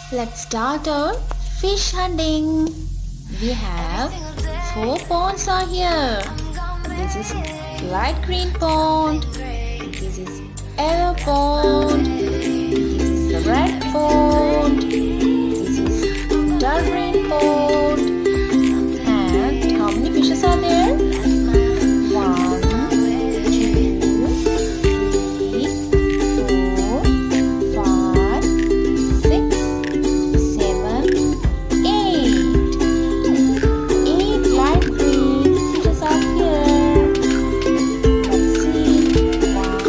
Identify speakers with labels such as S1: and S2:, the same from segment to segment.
S1: Let's start our fish hunting. We have 4 ponds are here. This is light green pond. This is yellow pond. This is the red pond. This is dark green pond. And how many fishes are there? 1, 2, 3, 4, 5, 6, 7, 8. 8 light green fishes are here. Let's see. 1,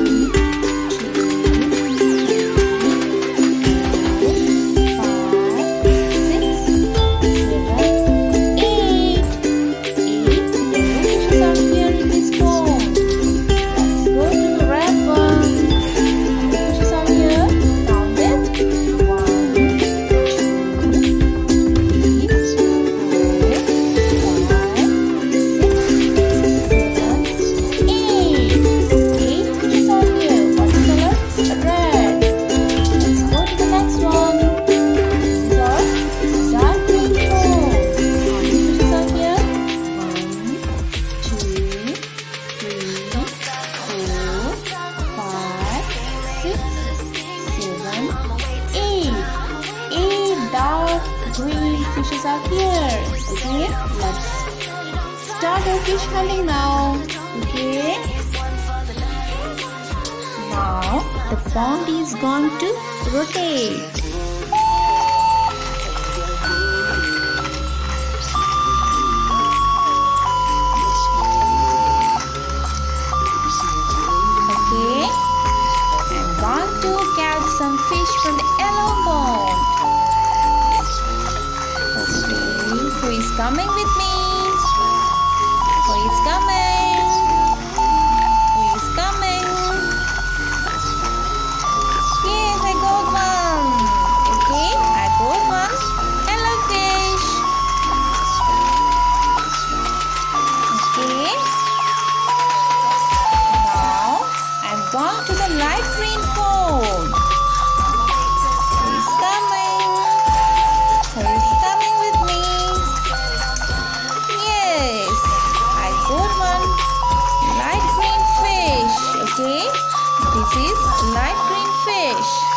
S1: 2, 3, 4, 5, 6, 7, 8. 8 yellow fishes are here in this pond. Let's go to the red one. How many fishes are here? Count it. 1, 2, 3, 4, 5, 6, 7, 8. 8 fishes are here. What color? Red. Let's go to the next one. These are dark green pond. How many fishes are here? 1, 2, 3, 4, 5, 6, 7, 8. 8 dark green fishes are here. Okay, let's start our fish hunting now. Okay, now the pond is going to rotate. Okay, I'm going to catch some fish from the yellow pond. Okay, who is coming with me? Who is coming? Who is coming? Yes, I got one. Okay, I got one yellow fish. Okay. Now I'm going to the light green pond. Who is coming? Who is coming with me? Yes, I got one light green fish. Okay, this is light green fish.